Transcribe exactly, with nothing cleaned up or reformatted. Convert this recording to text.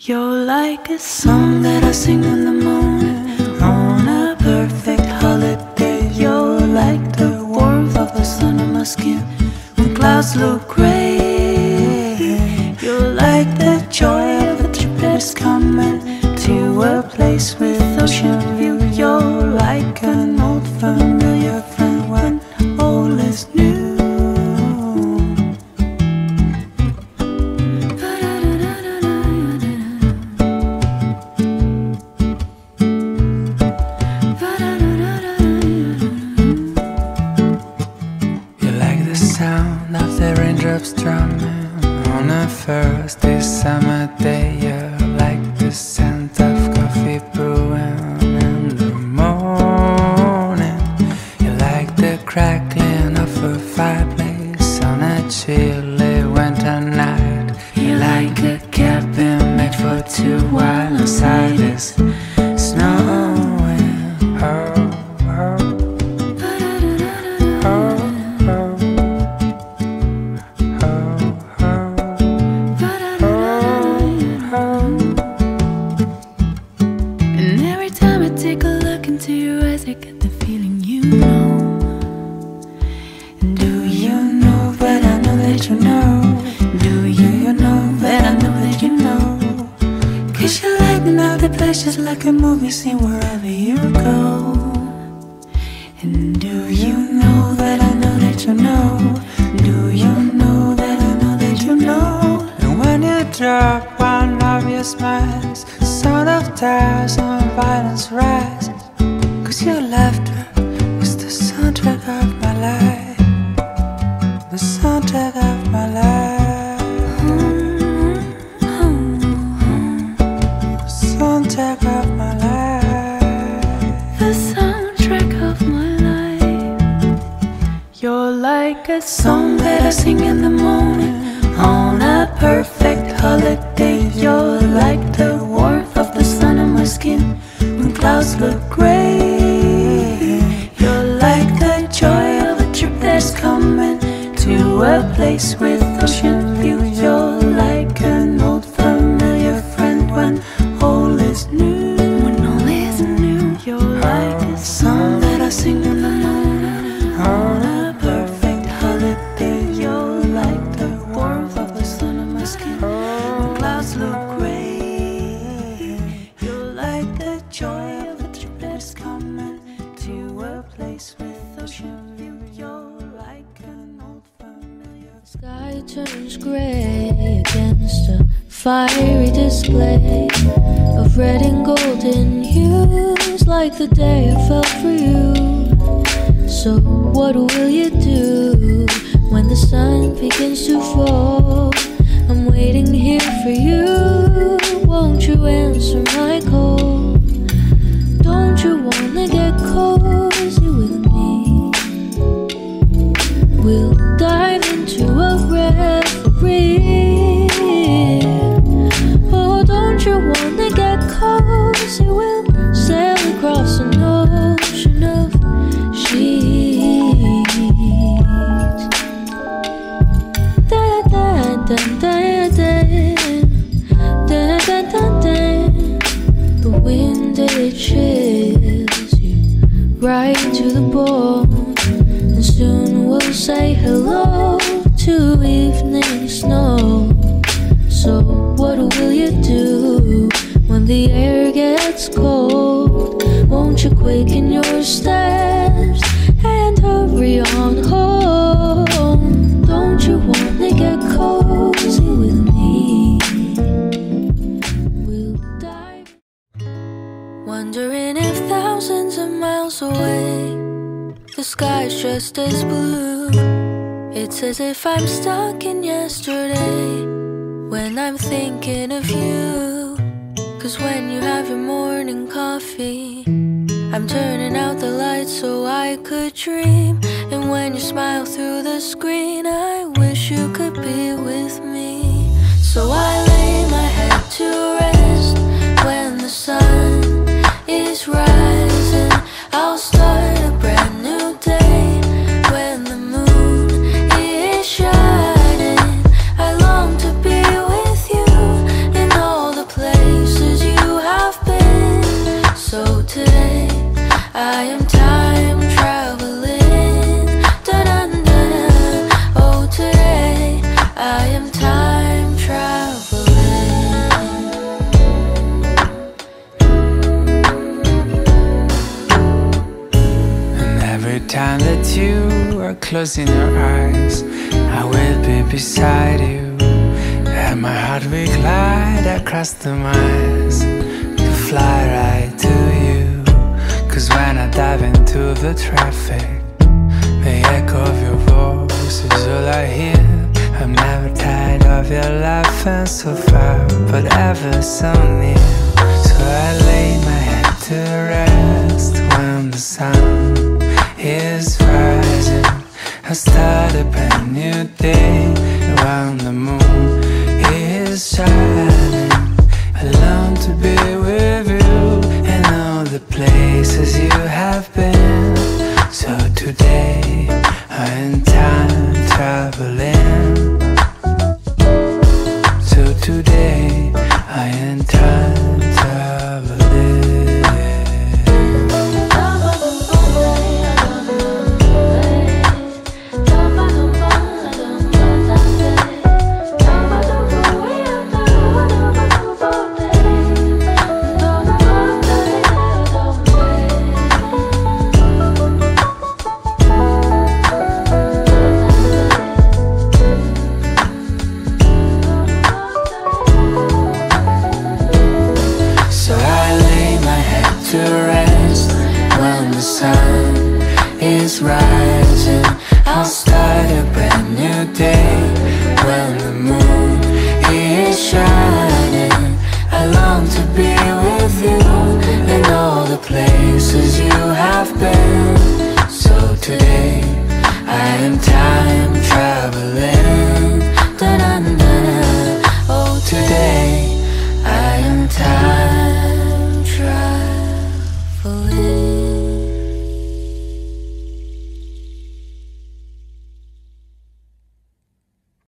You're like a song that I sing in the morning on a perfect holiday. You're like the warmth of the sun on my skin when clouds look gray. You're like the joy of a trip that's coming to a place with ocean view. You're like an old familiar friend when all is new. Strumming on a first summer day. You're like the scent of coffee brewing in the morning. You're like the crackling of a fireplace on a chilly winter night. You're like a cabin made for two while inside is snowing. Oh, oh, oh. Just like a movie scene wherever you go. And do you know that I know that you know? Do you know that I know that you know? And when you drop one of your smiles, the sound of tears and violence rise. Cause your laughter is the soundtrack of my life. The soundtrack of my life. Soundtrack of my life. The soundtrack of my life. You're like a song that I sing in the morning on a perfect holiday. You're like the warmth of the sun on my skin when clouds look gray. You're like the joy of a trip that's coming to a place with ocean view. You're like an old familiar friend when all is new. When all is new. You're like a song that I sing in the morning on a perfect holiday. You're like the warmth of the sun on my skin when clouds look gray. You're like the joy of a trip that's coming to a place with ocean view. You're like an old familiar. Sky turns gray against a fiery display of red and golden hues, like the day I fell for you. So what will you do when the sun begins to fall? I'm waiting here for you. Won't you answer my call? Don't you wanna get cozy with me? We'll dive into a reverie. Oh, don't you wanna get cozy? We'll sail across an ocean of sheets. Da da da da da da da da da. The wind, it chills you right to the bone, and soon we'll say hello to evening snow. So what will you do when the air gets cold? Won't you quicken your steps and hurry on home? Don't you wanna get cozy with me? We'll dive. Wondering if thousands of miles away the sky's just as blue. It's as if I'm stuck in yesterday when I'm thinking of you. Cause when you have your morning coffee, I'm turning out the lights so I could dream. And when you smile through the screen, I wish you could be with me. So I lay my head to rest when the sun is rising. I'll start a brand new day when the moon is shining. I long to be with you in all the places I am time traveling. Da-da-da-da. Oh, today I am time traveling. And every time that you are closing your eyes, I will be beside you, and my heart will glide across the miles to fly right to you. Cause when I dive into the traffic, the echo of your voice is all I hear. I'm never tired of your laughing so far, but ever so near. So I lay my head to rest when the sun is rising. I start a brand new day when the moon is shining. I long to be with you in all the places you have been. So today I am time traveling. So today I am time traveling. To rest when the sun is rising. I'll start a brand new day when the moon is shining. I long to be with you in all the places you have been. So today I am tired